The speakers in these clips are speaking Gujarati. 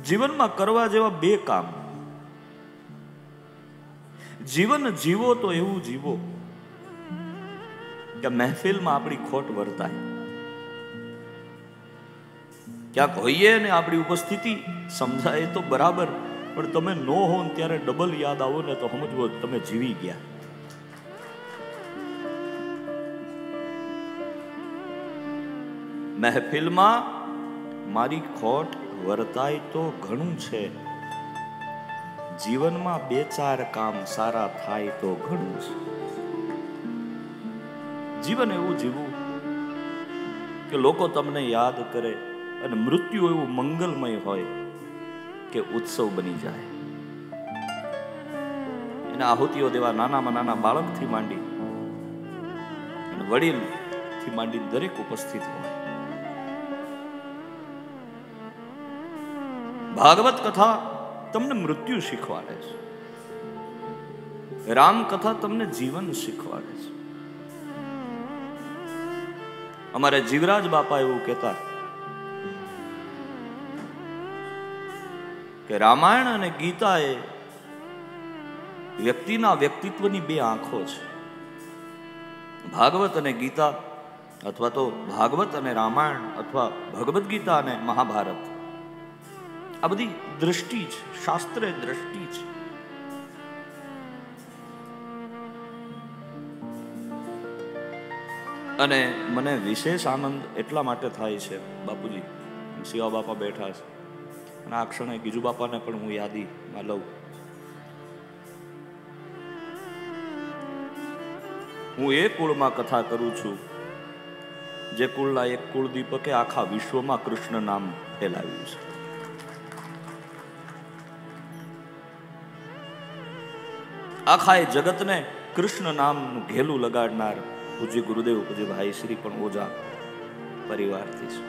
જીવનમાં કરવા જેવા બે કામ. જીવન જીવો તો એવું જીવો કે મહેફિલમાં આપણી ખોટ વર્તાય. ક્યાંક હોઈએ ને આપણી ઉપસ્થિતિ સમજાય તો બરાબર, પણ તમે નો હો ત્યારે ડબલ યાદ આવો ને તો સમજવો તમે જીવી ગયા. મહેફિલમાં મારી ખોટ વર્તાય તો ઘણું છે, જીવનમાં બે ચાર કામ સારા થાય તો ઘણું છે. જીવન એવું જીવવું કે લોકો તમને યાદ કરે અને મૃત્યુ એવું મંગલમય હોય કે ઉત્સવ બની જાય. એના આહુતિઓ દેવા નાનામાં નાના બાળકથી માંડી અને વડીલથી માંડી દરેક ઉપસ્થિત હોય. ભાગવત કથા તમને મૃત્યુ શીખવાડે છે, રામ કથા તમને જીવન શીખવાડે છે. અમારે જીવરાજ બાપા એવું કહેતા કે રામાયણ અને ગીતા એ વ્યક્તિના વ્યક્તિત્વની બે આંખો છે. ભાગવત અને ગીતા અથવા તો ભાગવત અને રામાયણ અથવા ભગવદ્ ગીતા અને મહાભારત આ બધી દ્રષ્ટિ છે, શાસ્ત્રીય દ્રષ્ટિ છે. અને મને વિશેષ આનંદ એટલા માટે થાય છે, બાપુજી શિવા બાપા બેઠા છે અને આ ક્ષણે ગીજુ બાપાને પણ હું યાદીમાં લઉં. હું એ કુળમાં કથા કરું છું જે કુળના એક કુળદીપકે આખા વિશ્વમાં કૃષ્ણ નામ ફેલાવ્યું છે. આખા એ જગતને કૃષ્ણ નામનું ઘેલું લગાડનાર પૂજ્ય ગુરુદેવ પૂજ્ય ભાઈ શ્રી પણ ઓજા પરિવારથી છે.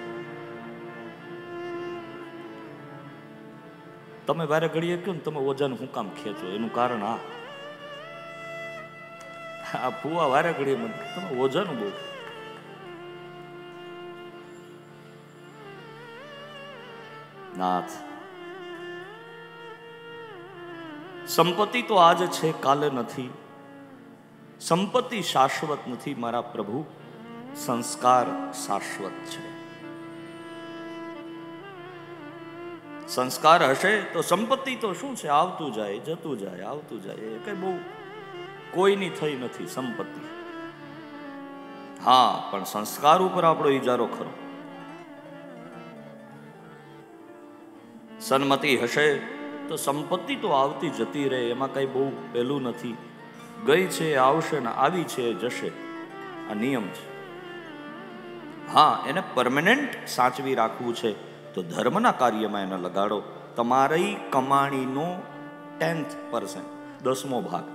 તમે વારે ઘડીએ કહો ને તમે ઓજાને હું કામ ખેંચો, એનું કારણ આ ફુવા વારે ઘડીએ મને તમે ઓજાનું બહુ. નાથ, સંપત્તિ તો આજ છે કાલે નથી, સંપત્તિ શાશ્વત નથી મારા પ્રભુ, સંસ્કાર શાશ્વત છે. સંસ્કાર હશે તો સંપત્તિ તો શું છે, આવતું જાય જતું જાય આવતું જાય. એ કઈ બહુ કોઈની થઈ નથી સંપત્તિ. હા, પણ સંસ્કાર ઉપર આપણો ઈજારો ખરો. સન્મતિ હશે તો સંપત્તિ તો આવતી જતી રહે, એમાં કઈ બહુ પહેલું નથી. ગઈ છે આવશે ને આવી છે જશે, આ નિયમ છે. હા, એને પરમેનન્ટ સાચવી રાખવું છે તો ધર્મના કાર્યમાં એને લગાડો. તમારી કમાણીનો 10% 10મો ભાગ,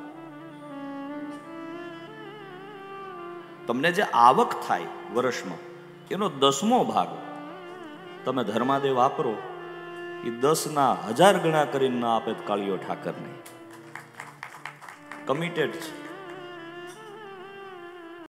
તમને જે આવક થાય વર્ષમાં એનો 10મો ભાગ તમે ધર્માદે વાપરો. એ 10ના 1000 ગણા કરીને ના આપે કાળિયો ઠાકરને. કમિટેડ છે.